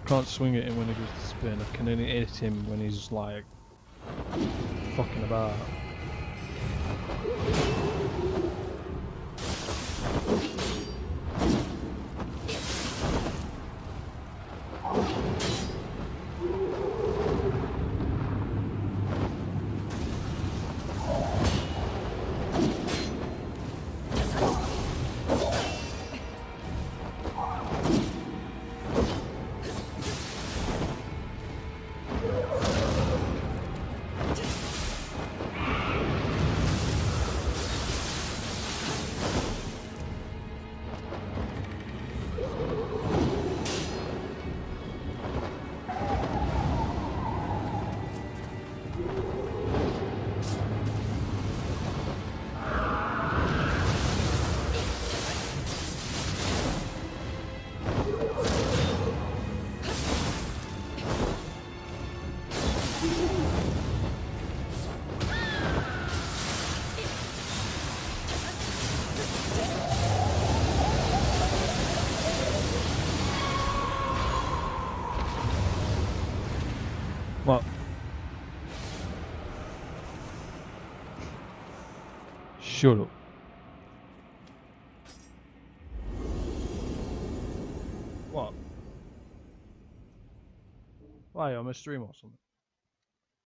Can't swing at him when he goes to spin. I can only hit him when he's like fucking about. What? Shut up. What? Why, on a stream or something?